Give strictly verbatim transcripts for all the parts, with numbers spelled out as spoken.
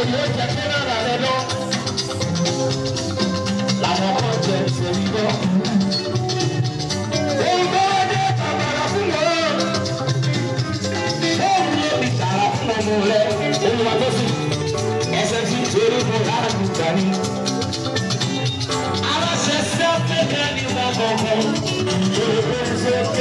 yóò jẹ kí náírà rẹ lọ. Làwọn kan jẹ ìṣèlú lọ. Òun bá dé bàbàrà fún wọn. Bóun ló ní tààrà fún ọmọ rẹ. Olúwa tó sì ẹsẹ̀ tí torí fún láàbù dání. Aláṣẹ sẹ́fẹ̀kẹ́ ní wọn kọ̀ọ̀kan. Yorùbá ń sókè.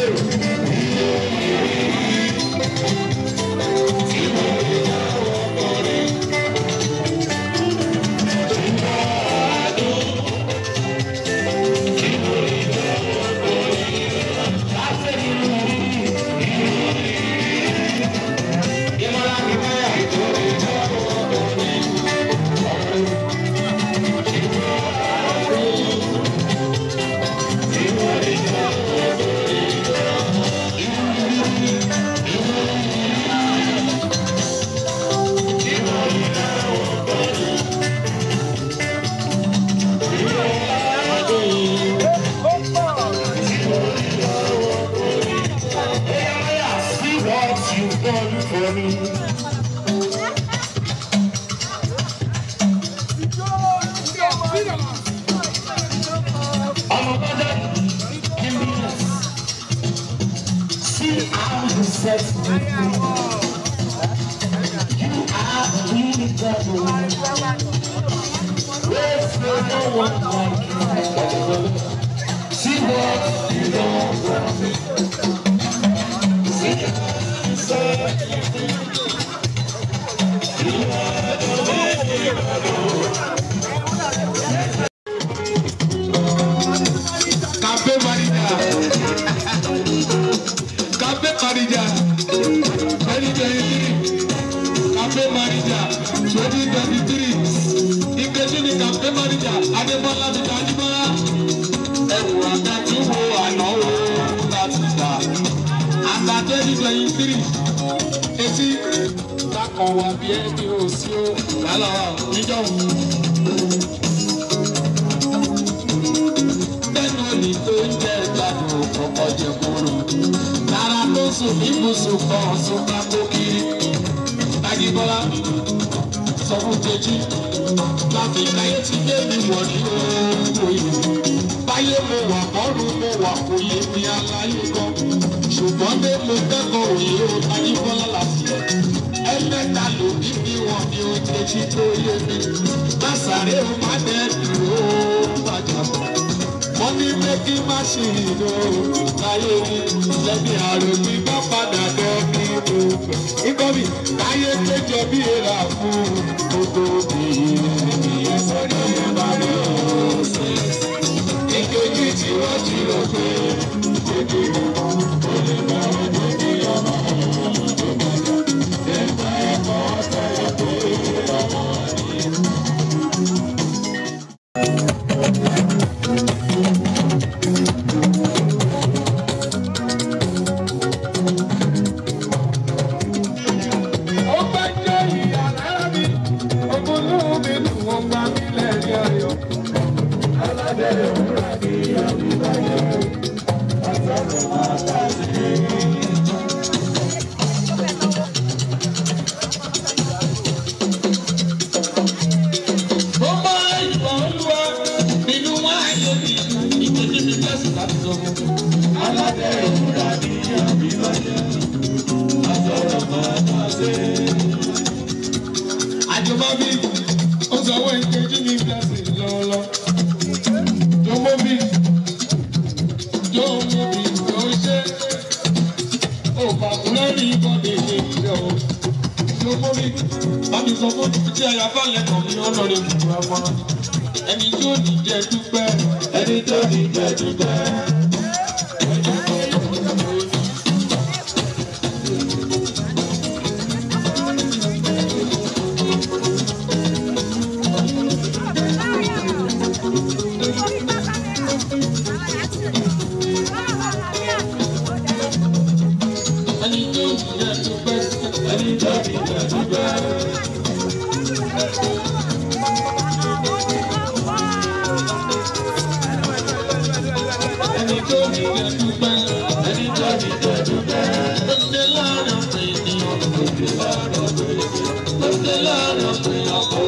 Lord of the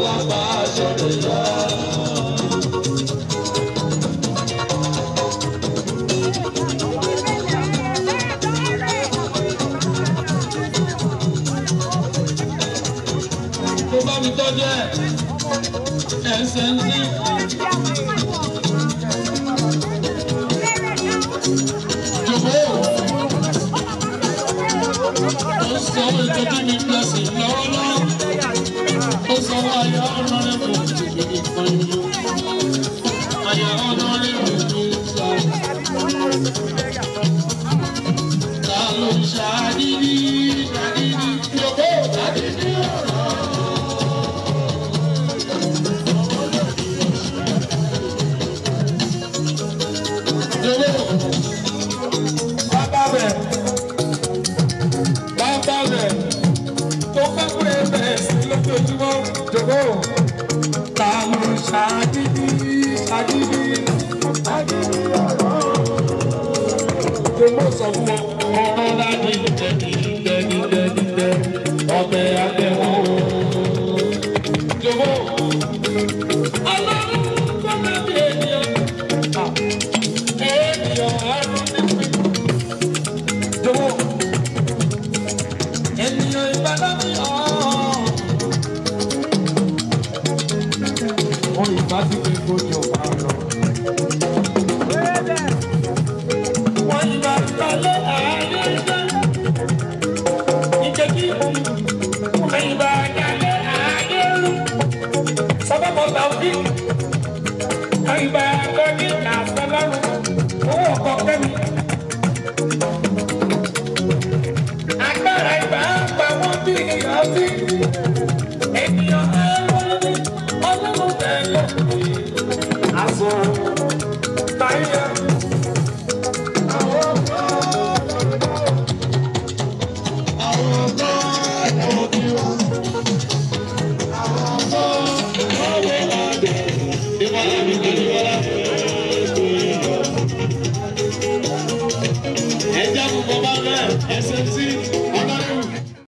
Tó bá mi tọ́jú ẹ̀, ẹsẹ̀ ń sí. Jòkó. Ó sọ ètò tí mi blessing lọ́wọ́lọ́wọ́. Ó sọ wọ́n àyà ọ̀nà rẹ̀ fún ìdílé kan ìlú. Àyà ọ̀nà rẹ̀ fún ìlú sọ. Ta ló ń ṣàdídí ṣàdídí? Jòkó ṣàdídí ọ̀rọ̀. Bàbá bẹ̀, bàbá bẹ̀, tó bá pé bẹ̀ sí lójoojúmọ́, jòkó. Ta ló ṣàdídí ṣàdídí ṣàdídí ọ̀rọ̀? Jòkó sọ fún wọn, ọ̀rọ̀ láti jẹ́ dídẹ́ dídẹ́ dídẹ́ ọbẹ̀ àbẹ̀wò. Jòkó. Ọlọ́run kọ́ máa bí ènìyàn. Ènìyàn àrùn nípìn. Jòkó. Ènìyàn ìbàdàn mi hàn. Wọ́n ìbá ti fi gbójú ọ̀pá lọ. Wọ́n ìbá kalẹ̀ ààyè jẹ́. Nkechi. Wọ́n ìbá kalẹ̀ ààyè rú. Sábà mọ̀ tàbí.